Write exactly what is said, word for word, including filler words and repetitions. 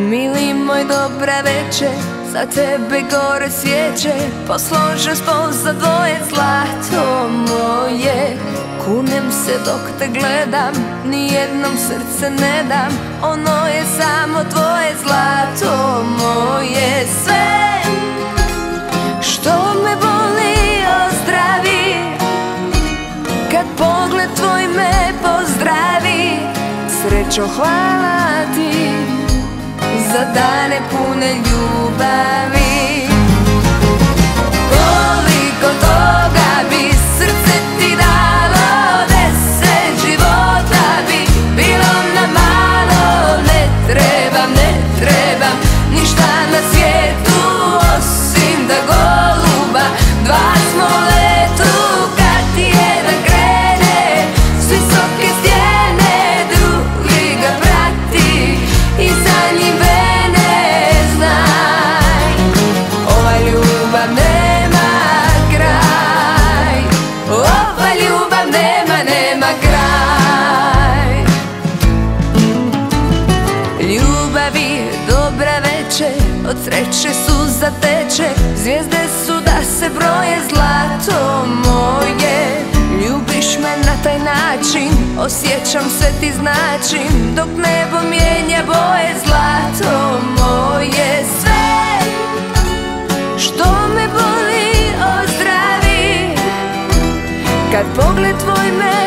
Mili moj, dobra večer, za tebe gore svijeće, posložen spol za dvoje, zlato moje. Kunem se dok te gledam, nijednom srce ne dam, ono je samo tvoje, zlato moje. Sve što me boli ozdravi, kad pogled tvoj me pozdravi. Srećo, hvala ti za dane pune ljubavi. Koliko toga bi srce ti dalo, deset života bi bilo na malo. Ne trebam, ne trebam ništa na svijetu, osim da goluba dva smo letu. Kad ti jedan krene s visoke stijene, drugi ga prati i za njim vene. Znaj, ova ljubav nema kraj, ova ljubav nema, nema kraj. Ljubavi, dobra večer, od sreće suza teče, zvijezde su da se broje, zlato moje. Ljubiš me na taj način, osjećam sve ti značim, dok nebo mijenja boje, zlato moje. Sve što me boli ozdravi, kad pogled tvoj me